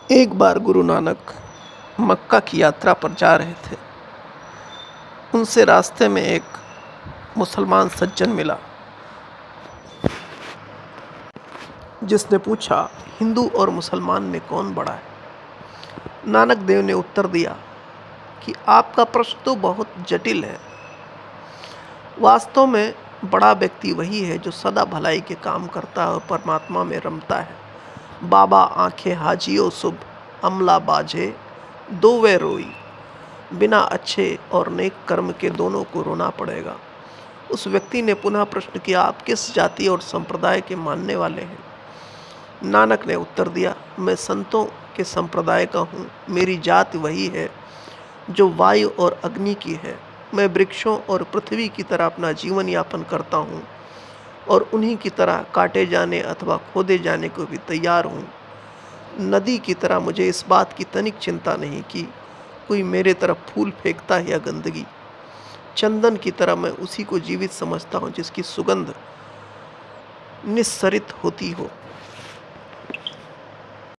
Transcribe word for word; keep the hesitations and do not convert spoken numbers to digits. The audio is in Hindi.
एक बार गुरु नानक मक्का की यात्रा पर जा रहे थे। उनसे रास्ते में एक मुसलमान सज्जन मिला, जिसने पूछा, हिंदू और मुसलमान में कौन बड़ा है? नानक देव ने उत्तर दिया कि आपका प्रश्न तो बहुत जटिल है। वास्तव में बड़ा व्यक्ति वही है जो सदा भलाई के काम करता है और परमात्मा में रमता है। बाबा आंखें हाजियो शुभ, अमला बाजे दो वे रोई। बिना अच्छे और नेक कर्म के दोनों को रोना पड़ेगा। उस व्यक्ति ने पुनः प्रश्न किया, आप किस जाति और संप्रदाय के मानने वाले हैं? नानक ने उत्तर दिया, मैं संतों के संप्रदाय का हूँ। मेरी जाति वही है जो वायु और अग्नि की है। मैं वृक्षों और पृथ्वी की तरह अपना जीवन यापन करता हूँ और उन्हीं की तरह काटे जाने अथवा खोदे जाने को भी तैयार हूँ। नदी की तरह मुझे इस बात की तनिक चिंता नहीं कि कोई मेरे तरफ फूल फेंकता है या गंदगी। चंदन की तरह मैं उसी को जीवित समझता हूँ जिसकी सुगंध निस्सरित होती हो।